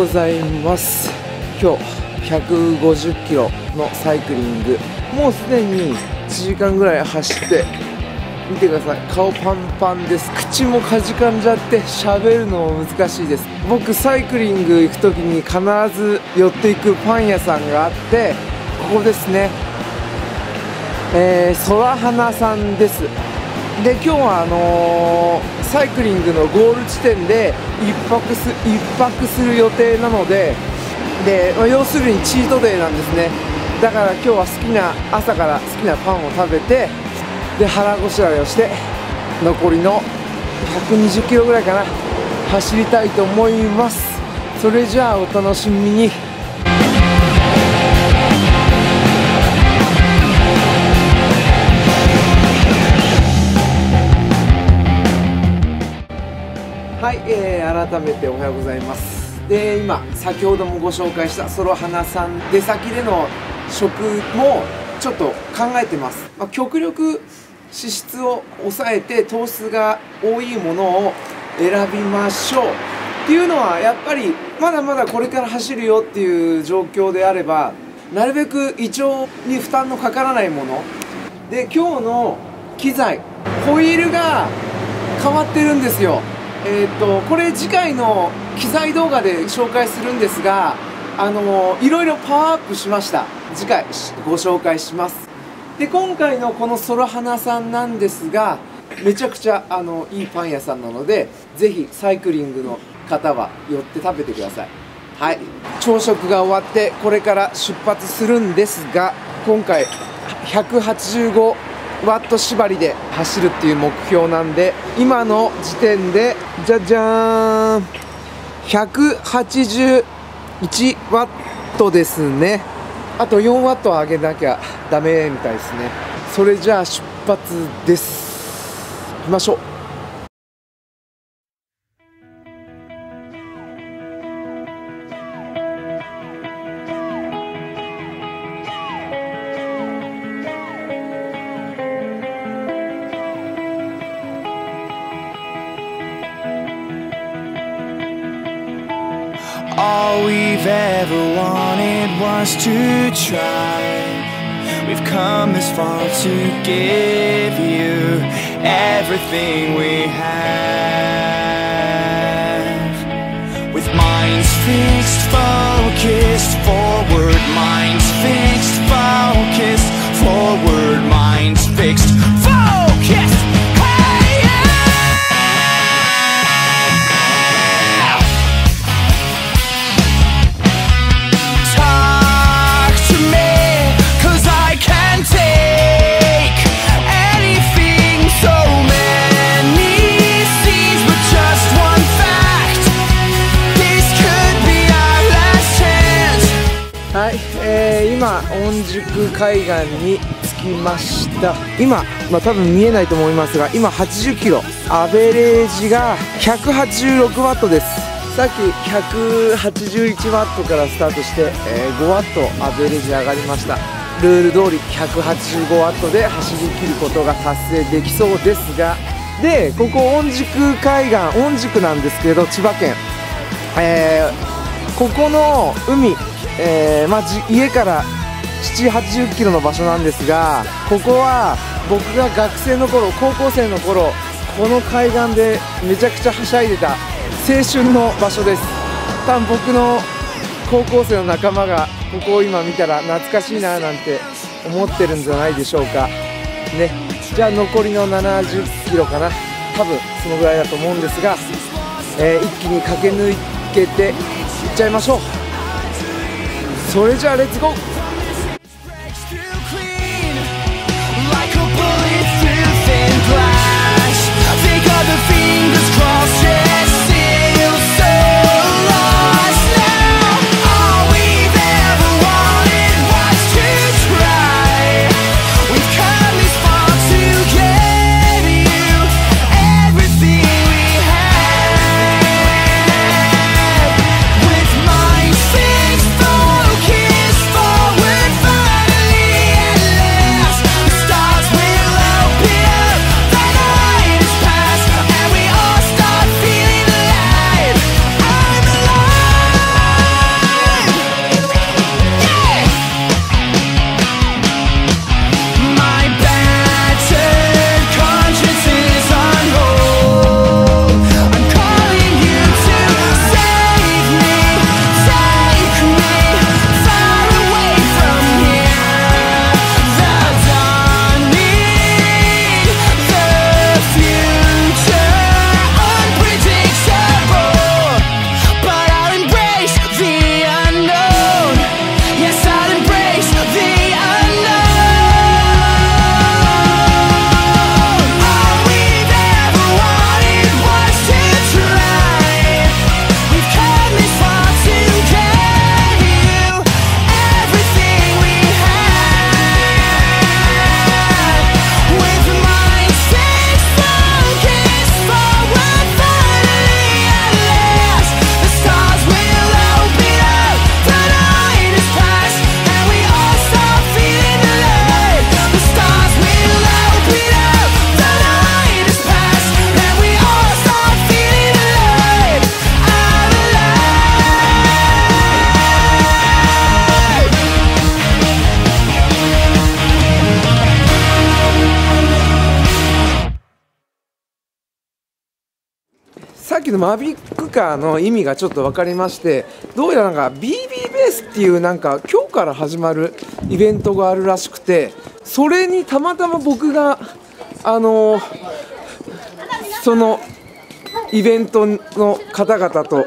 ざいます。今日150キロのサイクリング、もうすでに1時間ぐらい走って、見てください、顔パンパンです。口もかじかんじゃって喋るのも難しいです。僕サイクリング行く時に必ず寄っていくパン屋さんがあって、ここですね、空花さんです。で、今日はサイクリングのゴール地点で一泊する予定なので、要するにチートデイなんですね。だから今日は朝から好きなパンを食べて、で腹ごしらえをして、残りの120キロぐらいかな、走りたいと思います。それじゃあお楽しみに。はい、改めておはようございます。で、今先ほどもご紹介した空花さん、出先での食もちょっと考えてます。極力脂質を抑えて糖質が多いものを選びましょうっていうのは、やっぱりまだまだこれから走るよっていう状況であれば、なるべく胃腸に負担のかからないもので、今日の機材、ホイールが変わってるんですよ。これ次回の機材動画で紹介するんですが、いろいろパワーアップしました。次回ご紹介します。で、今回のこの空花さんなんですが、めちゃくちゃいいパン屋さんなので、ぜひサイクリングの方は寄って食べてください。はい、朝食が終わってこれから出発するんですが、今回185ワット縛りで走るっていう目標なんで、今の時点でじゃじゃーん、181ワットですね。あと4ワット上げなきゃダメみたいですね。それじゃあ出発です。行きましょう。 All we've ever wanted was to try. We've come this far to give you everything we have. With minds fixed, focused forward, minds fixed, focused forward, minds fixed, focused. はい、今御宿海岸に着きました。今、多分見えないと思いますが、今80キロ、アベレージが186ワットです。さっき181ワットからスタートして、5ワットアベレージ上がりました。ルール通り185ワットで走り切ることが達成できそうですが、で、ここ御宿海岸、御宿なんですけど、千葉県、ここの海、家から7、80キロの場所なんですが、ここは僕が学生の頃、高校生の頃、この海岸でめちゃくちゃはしゃいでた青春の場所です。多分僕の高校生の仲間がここを今見たら懐かしいななんて思ってるんじゃないでしょうかね。じゃあ残りの70キロかな、多分そのぐらいだと思うんですが、一気に駆け抜けていっちゃいましょう。それじゃあレッツゴー。 With minds fixed, focused, っきのマビックカーの意味がちょっと分かりまして、どうやらなんか BB ベースっていうなんか今日から始まるイベントがあるらしくて、それにたまたま僕がそのイベントの方々と、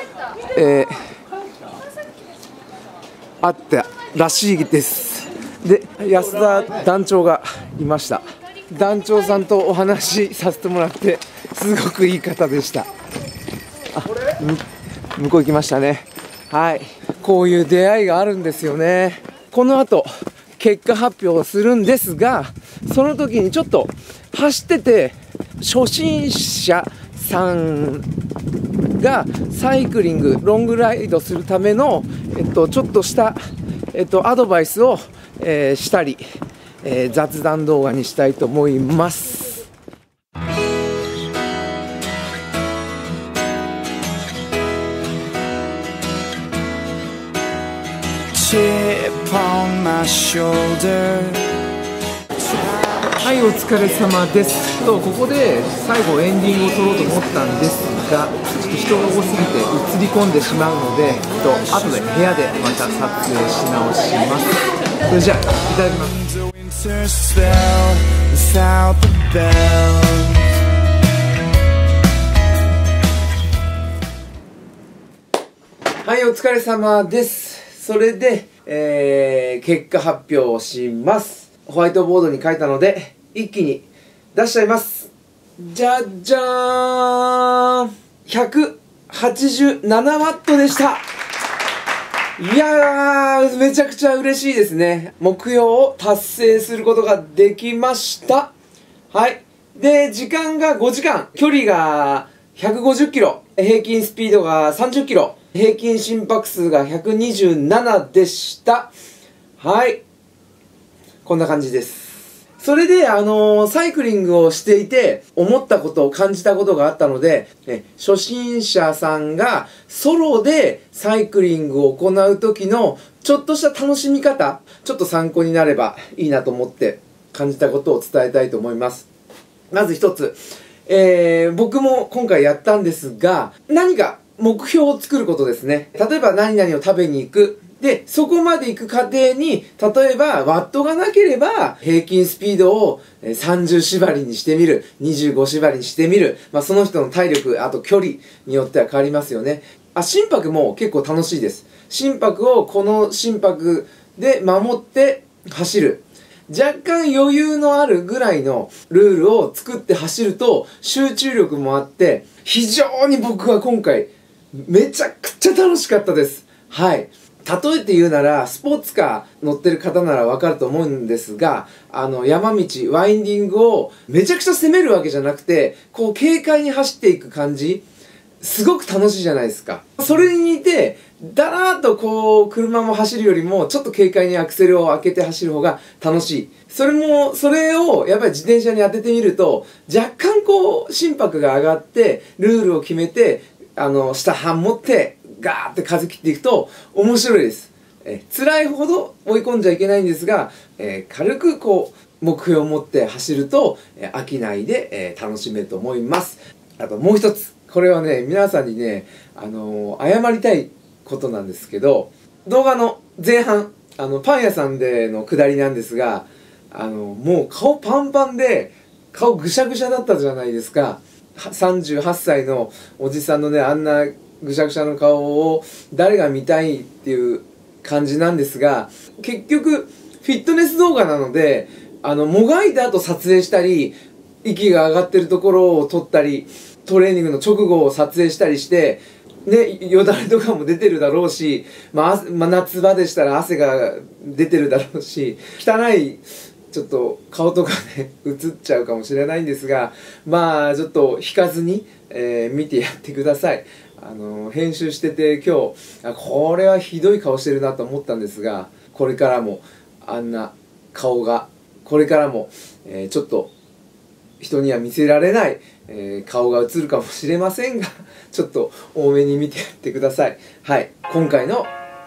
会ったらしいです。で、安田団長がいました。団長さんとお話しさせてもらってすごくいい方でした。向こう行きましたね。はい、こういう出会いがあるんですよね。この後結果発表をするんですが、その時にちょっと走ってて初心者さんがサイクリングロングライドするための、ちょっとした、アドバイスを、したり、雑談動画にしたいと思います。はい、お疲れ様です。ここで最後エンディングを撮ろうと思ったんですが、ちょっと人が多すぎて映り込んでしまうので、後で部屋でまた撮影し直します。それじゃあ、いただきます。はい、お疲れ様です。それで、結果発表をします。ホワイトボードに書いたので一気に出しちゃいます。じゃじゃーん、187ワットでした。いやー、めちゃくちゃ嬉しいですね。目標を達成することができました。はい。で、時間が5時間、距離が150キロ、平均スピードが30キロ、平均心拍数が127でした。はい。こんな感じです。それで、サイクリングをしていて、思ったことを感じたことがあったので、初心者さんがソロでサイクリングを行う時のちょっとした楽しみ方、ちょっと参考になればいいなと思って感じたことを伝えたいと思います。まず一つ、僕も今回やったんですが、何か目標を作ることですね。例えば何々を食べに行く。で、そこまで行く過程に、例えば、ワットがなければ、平均スピードを30縛りにしてみる、25縛りにしてみる、その人の体力、あと距離によっては変わりますよね。心拍も結構楽しいです。心拍をこの心拍で守って走る。若干余裕のあるぐらいのルールを作って走ると、集中力もあって、非常に僕は今回、めちゃくちゃ楽しかったです。はい。例えて言うなら、スポーツカー乗ってる方ならわかると思うんですが、山道、ワインディングをめちゃくちゃ攻めるわけじゃなくて、こう軽快に走っていく感じ、すごく楽しいじゃないですか。それに似て、だらーっとこう、車も走るよりも、ちょっと軽快にアクセルを開けて走る方が楽しい。それをやっぱり自転車に当ててみると、若干こう、心拍が上がって、ルールを決めて、下半持って、ガーって風切っていくと面白いです。辛いほど追い込んじゃいけないんですが、軽くこう目標を持って走ると、飽きないで、楽しめると思います。あともう一つ、これはね、皆さんにね、謝りたいことなんですけど、動画の前半、パン屋さんでの下りなんですが、もう顔パンパンで顔ぐしゃぐしゃだったじゃないですか。38歳のおじさんのね、あんなぐしゃぐしゃの顔を誰が見たいっていう感じなんですが、結局フィットネス動画なので、もがいた後撮影したり、息が上がってるところを撮ったり、トレーニングの直後を撮影したりして、ね、よだれとかも出てるだろうし、夏場でしたら汗が出てるだろうし、汚いちょっと顔とかね映っちゃうかもしれないんですが、ちょっと引かずに、見てやってください。編集してて今日これはひどい顔してるなと思ったんですが、これからもあんな顔がこれからも、ちょっと人には見せられない、顔が映るかもしれませんがちょっと多めに見てやってください。はい、今回の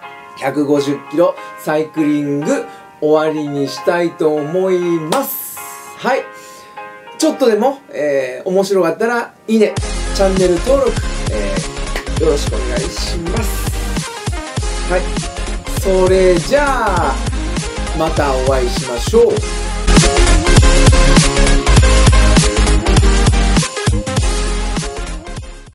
150キロサイクリング終わりにしたいと思います。はい、ちょっとでも、面白かったらいいね、 チャンネル登録、よろしくお願いします。はい、それじゃあまたお会いしましょう。